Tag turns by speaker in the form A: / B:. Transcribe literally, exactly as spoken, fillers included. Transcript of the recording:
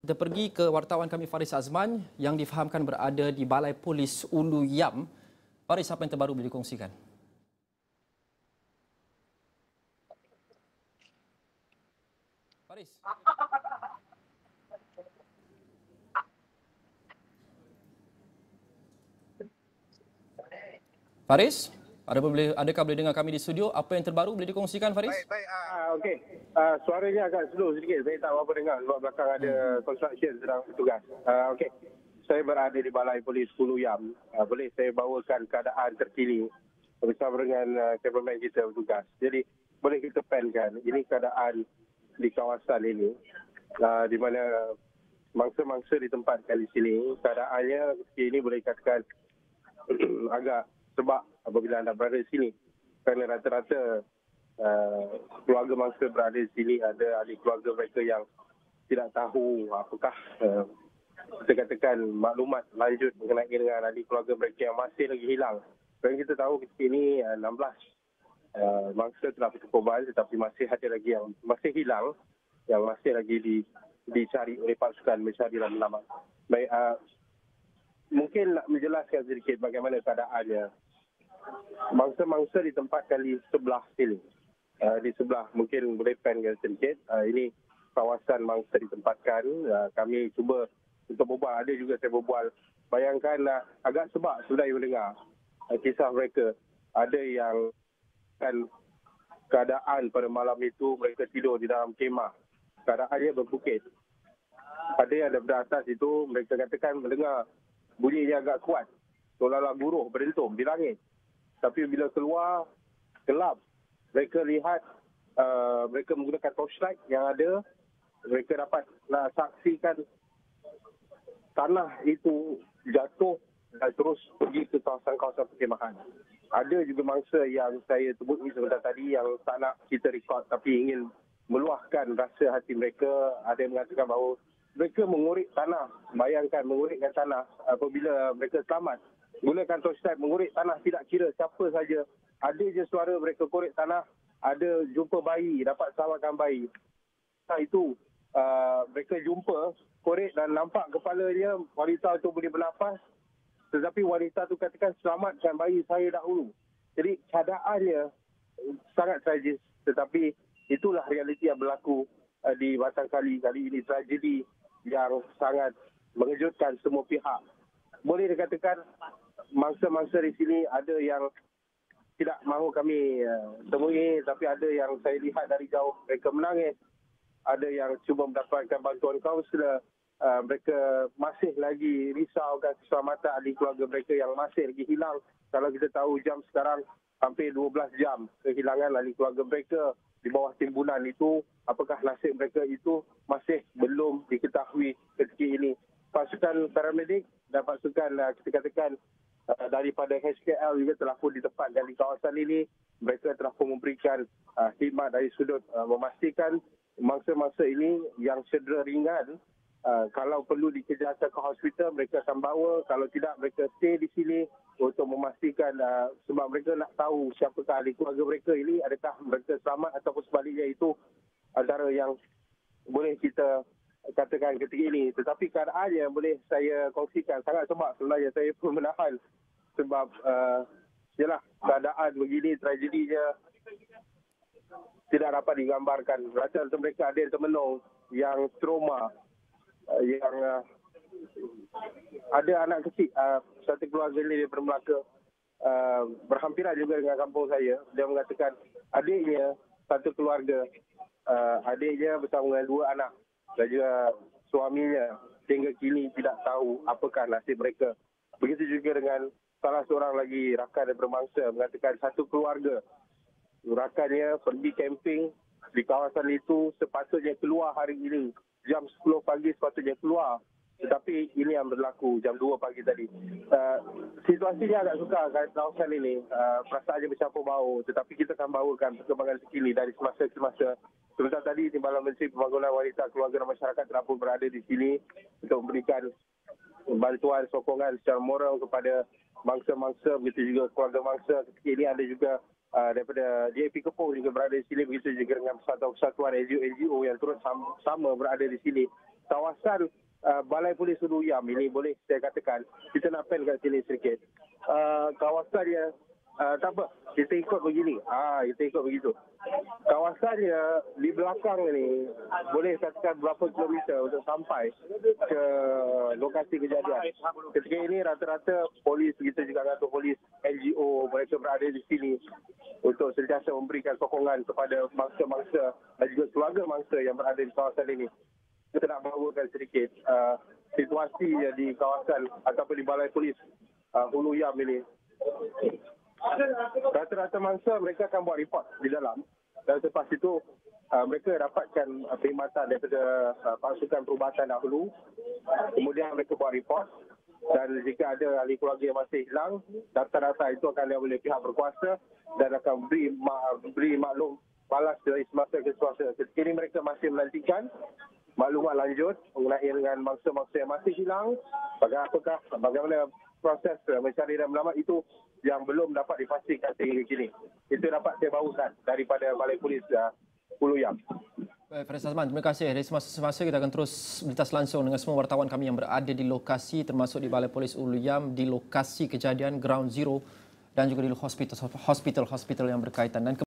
A: Kita pergi ke wartawan kami Faris Azman yang difahamkan berada di Balai Polis Ulu Yam. Faris, apa yang terbaru boleh dikongsikan? Faris. Faris, ada boleh adakah boleh dengar kami di studio? Apa yang terbaru boleh dikongsikan, Faris?
B: Baik, baik. Uh, Okey. Uh, suaranya agak slow sedikit. Saya tak apa dengar sebab belakang ada hmm. construction sedang bertugas. Uh, Okey. Saya berada di Balai Polis Ulu Yam. Uh, boleh saya bawakan keadaan terkini bersama dengan uh, cameraman kita bertugas. Jadi, boleh kita pankan. Ini keadaan di kawasan ini uh, di mana mangsa-mangsa ditempatkan di sini. Keadaannya ketika ini boleh katakan agak sebab apabila anda berada di sini. Kerana rata-rata uh, keluarga mangsa berada di sini, ada ahli keluarga mereka yang tidak tahu apakah uh, kita katakan maklumat lanjut mengenai dengan ahli keluarga mereka yang masih lagi hilang. Dan kita tahu ketika ini uh, enam belas uh, mangsa telah berkorban tetapi masih ada lagi yang masih hilang, yang masih lagi di, dicari oleh pasukan mencari dan menyelamat. Baik, uh, mungkin nak menjelaskan sedikit bagaimana keadaannya. Mangsa-mangsa ditempatkan di sebelah sini. Uh, di sebelah, mungkin boleh pankan sedikit. Uh, ini kawasan mangsa ditempatkan. Uh, kami cuba untuk berbual. Ada juga saya berbual. Bayangkan uh, agak sebab sudah mendengar uh, kisah mereka. Ada yang kan keadaan pada malam itu mereka tidur di dalam kemah. Keadaannya berbukit. Ada yang daripada atas itu mereka katakan mendengar bunyinya agak kuat. Seolah-olah buruh berentum di langit. Tapi bila keluar, gelap. Mereka lihat, uh, mereka menggunakan torchlight yang ada. Mereka dapat nak saksikan tanah itu jatuh dan terus pergi ke kawasan-kawasan perkemahan. Ada juga mangsa yang saya sebut ni sebentar tadi yang tak nak kita rekod tapi ingin meluahkan rasa hati mereka. Ada yang mengatakan bahawa mereka mengurik tanah. Bayangkan mengurikkan tanah apabila mereka selamat. Gunakan torchlight mengurik tanah, tidak kira siapa saja. Ada je suara mereka korek tanah, ada jumpa bayi, dapat selamatkan bayi. Nah, itu uh, mereka jumpa, korek dan nampak kepalanya, wanita itu boleh bernafas. Tetapi wanita itu katakan selamatkan bayi saya dahulu. Jadi keadaannya sangat tragis. Tetapi itulah realiti yang berlaku uh, di Batang Kali. Kali ini tragedi yang sangat mengejutkan semua pihak. Boleh dikatakan mangsa-mangsa di sini ada yang tidak mahu kami uh, temui, tapi ada yang saya lihat dari jauh mereka menangis. Ada yang cuba mendapatkan bantuan kaunselor. Uh, mereka masih lagi risaukan keselamatan ahli keluarga mereka yang masih lagi hilang. Kalau kita tahu jam sekarang hampir dua belas jam kehilangan ahli keluarga mereka di bawah timbunan itu. Apakah nasib mereka itu masih belum diketahui ketika ini. Pasukan paramedik dan pasukan uh, kita katakan uh, daripada H K L juga telah pun ditempatkan di kawasan ini. Mereka telah pun memberikan uh, khidmat dari sudut uh, memastikan mangsa-mangsa ini yang cedera ringan, uh, kalau perlu dikejarkan ke hospital, mereka akan bawa. Kalau tidak, mereka stay di sini untuk memastikan uh, sebab mereka nak tahu siapakah ahli keluarga mereka ini, adakah mereka selamat ataupun sebaliknya. Itu antara yang boleh kita katakan ketika ini. Tetapi keadaan yang boleh saya kongsikan sangat sebab sebenarnya saya pun menahan sebab uh, yalah, keadaan begini, tragedinya tidak dapat digambarkan. Rata-rata mereka ada yang termenung, yang trauma, uh, yang uh, ada anak kecil. Uh, satu keluarga ini daripada Melaka, uh, berhampiran juga dengan kampung saya. Dia mengatakan adiknya, satu keluarga, uh, adiknya bersama dengan dua anak dan juga suaminya hingga kini tidak tahu apakah nasib mereka. Begitu juga dengan salah seorang lagi rakan daripada mangsa mengatakan satu keluarga, rakannya pergi camping di kawasan itu, sepatutnya keluar hari ini. Jam sepuluh pagi sepatutnya keluar. Tetapi ini yang berlaku jam dua pagi tadi. Uh, situasinya agak sukar kat kawasan ini. Uh, perasaannya bercampur bau. Tetapi kita akan bawakan perkembangan terkini dari semasa ke semasa. Sebentar tadi, Timbalan Menteri Pembangunan Wanita, Keluarga dan Masyarakat telah pun berada di sini untuk memberikan bantuan sokongan secara moral kepada mangsa-mangsa, begitu juga keluarga mangsa. Ketika ini ada juga uh, daripada D A P Kepuh juga berada di sini, begitu juga dengan persatuan-persatuan N G O-N G O yang turut sama, sama berada di sini kawasan uh, Balai Polis Hulu Yam ini, boleh saya katakan, kita nak pen kat sini sedikit. Uh, kawasannya, uh, tak apa, kita ikut begini. Ah, kita ikut begitu. Kawasannya di belakang ni, boleh katakan berapa kilometer untuk sampai ke lokasi kejadian. Ketika ini rata-rata polis kita juga atau polis N G O mereka berada di sini untuk sentiasa memberikan sokongan kepada mangsa-mangsa dan juga keluarga mangsa yang berada di kawasan ini. Kita nak bawakan sedikit uh, situasi di kawasan ataupun di Balai Polis uh, Hulu Yam ini. Rata-rata mangsa mereka akan buat report di dalam, dan selepas itu uh, mereka dapatkan uh, perkhidmatan daripada uh, pasukan perubatan dahulu. Kemudian mereka buat report, dan jika ada ahli keluarga yang masih hilang, data-data itu akan diambil oleh pihak berkuasa dan akan beri, mak, beri maklum balas dari semasa ke semasa. Ketika ini mereka masih menantikan maklumat lanjut mengenai dengan mangsa-mangsa yang masih hilang, bagaimana, bagaimana proses mencari dan melamat itu yang belum dapat dipastikan sehingga kini. Itu dapat saya bawakan daripada Balai Polis uh, Hulu Yam.
A: Baik, Faris Azman, terima kasih. Dari semasa-semasa kita akan terus berlintas langsung dengan semua wartawan kami yang berada di lokasi, termasuk di Balai Polis Hulu Yam, di lokasi kejadian Ground Zero dan juga di hospital-hospital yang berkaitan. Dan